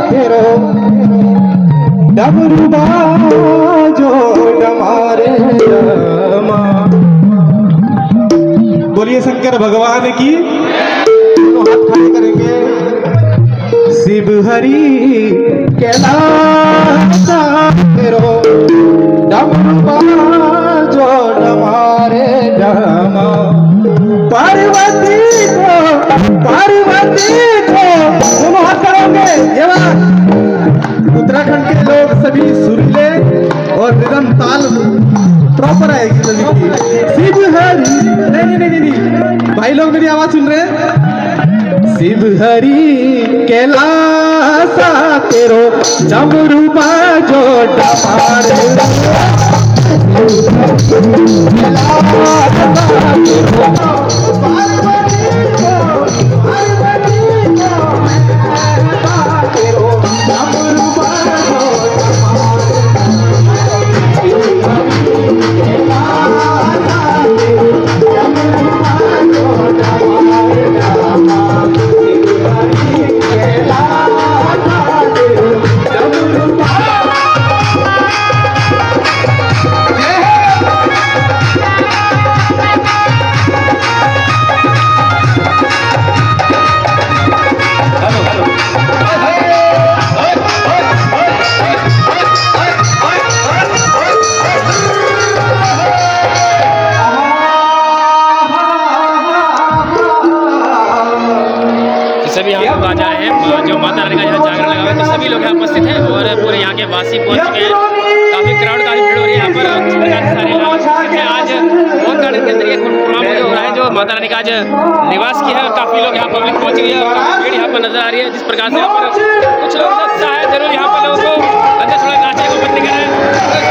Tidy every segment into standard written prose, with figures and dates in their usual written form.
तेरो डमरू बाजो डमारे डमा। बोलिए शंकर भगवान की। तो हाथ खड़े करेंगे। शिव हरि कैलाश तेरो डमरू बाजो डमारे डमा। पार्वती को तुम हाथ करोगे। ये बात उत्तराखंड के लोग सभी सुरीले और रिदम ताल प्रॉपर आएगी सभी की। शिव हरि नहीं, भाई लोग मेरी आवाज सुन रहे हैं। शिव हरि कैलाश तेरो डमरू बाजो डमारे सभी यहाँ पे बाजा है जो माता रानी का यहाँ जागरण लगा हुआ है, तो सभी लोग यहाँ उपस्थित हैं और पूरे यहाँ के वासी पहुँच चुके हैं। काफी क्राउड, काफी भीड़ हो रही है यहाँ पर। जिस प्रकार से सारे लोग आज बहुत गार्डन के अंदर ये प्रोग्राम जो हो रहा है, जो माता रानी का आज निवास किया है, काफी लोग यहाँ पब्लिक पहुँच गई है और काफी भीड़ यहाँ पर नजर आ रही है। जिस प्रकार से यहाँ पर कुछ लोग उत्साह है जरूर यहाँ पर लोगों को अंदर थोड़ा नाचने को मन कर रहे हैं।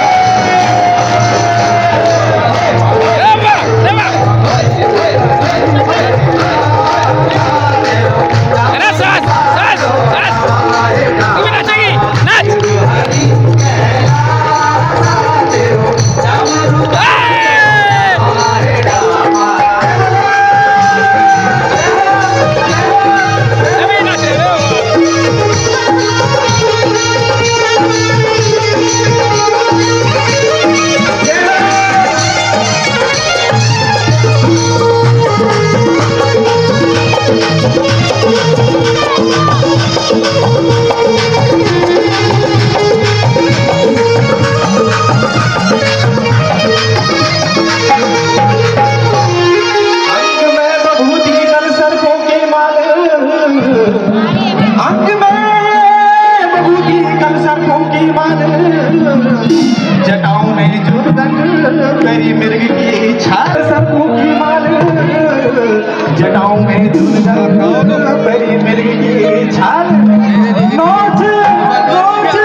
जटाओं में दुर्गा परी मिर्ग की छाल नोच नोच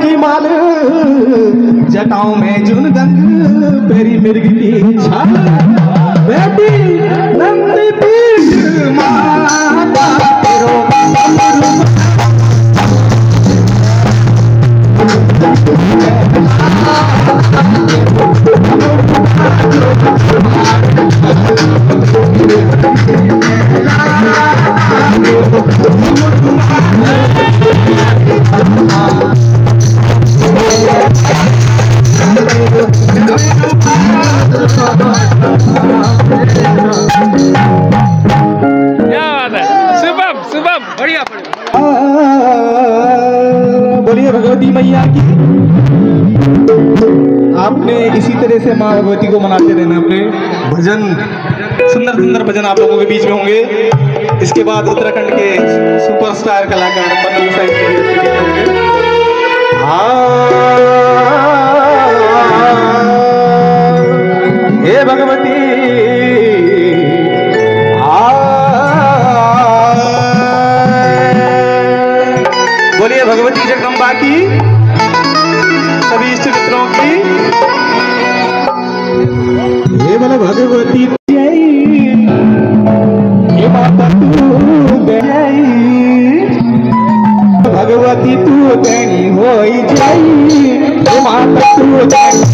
की माल, जटाओं में जुन दंग, पेरी मिर्ग की छाल, बेटी नंद पीठ माता तेरो बोलिए भगवती मैया की। आपने इसी तरह से माँ भगवती को मनाते रहना। अपने भजन, सुंदर सुंदर भजन आप लोगों के बीच में होंगे। इसके बाद उत्तराखंड के सुपरस्टार कलाकार पन्नू साहिब के होंगे। हे भगवती बोलिए भगवती जगदम्बा की, सभी इष्ट मित्रों की। हे बोलो भगवती जय, हे माता तू जय, भगवती तू देनी होई जय, हे माता तू देनी